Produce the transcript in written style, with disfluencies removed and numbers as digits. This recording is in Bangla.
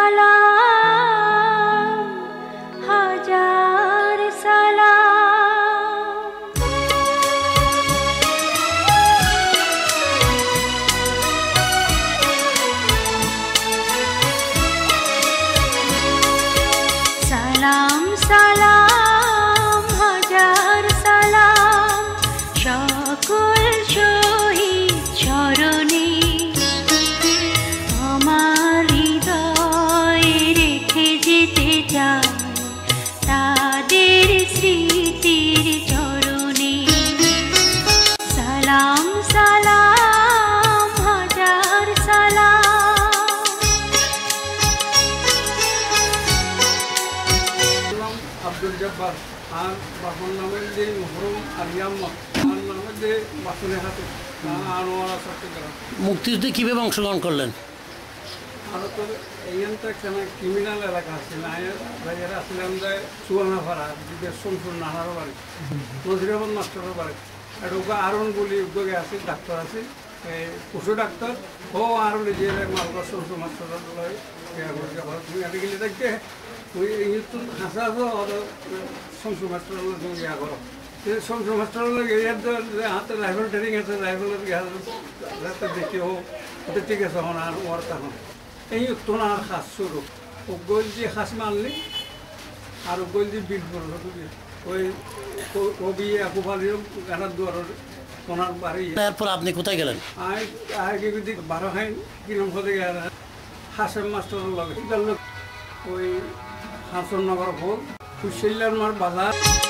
সালাম হাজার সালাম সালাম সালাম হাজার সালাম সকল শহীদ চরণে আমার হৃদয়ে রেখে যেতে চাই তাদের স্মৃতির চরণে সালাম সালাম হাজার সালাম। আব্দুল জব্বার আর বাপন নামের যে মহরম আলিয়াম্মা আর নামের যে বাসনের হাতে আনোয়ারা চট্টগ্রাম। মুক্তিযুদ্ধে কীভাবে অংশগ্রহণ করলেন? ভারতের এইখানটা একটা ক্রিমিনাল এলাকা আছে না বাইরে আসলাম যায় চুয়ানাপাড়া যুগের সোমপুর নানারও বাড়ি নজিরাবাদ মাস্টারের বাড়ি আর ওকে আরন বলি উদ্যোগে আছে ডাক্তার আছে পশু ডাক্তার ও আরো নিজের মালগা সোমসু মাস্টারের গেলে দেখে ওই হাসা সোমসু মাস্টারের ইয়া করো সোমসু মাস্টারের হাতে রাইফেল ট্রেনিং আছে রাইফেলের যাতে দেখি ও ওটা ঠিক আছে হন আর ওর তখন এই তোনার খাস শুরু ও গোল দিয়ে খাস মারলি আর গোল দিয়ে বিল করলো ওই কবি akuপালির গানার দুয়ারের তোনার বাড়ি। এরপর আপনি কোথায় গেলেন? আগে যদি 12 খাই কিরম হতে গেল হাসেম মাস্টারের লগে ওই হাসন নগর ভোগ হুসেইলার মার বাজার।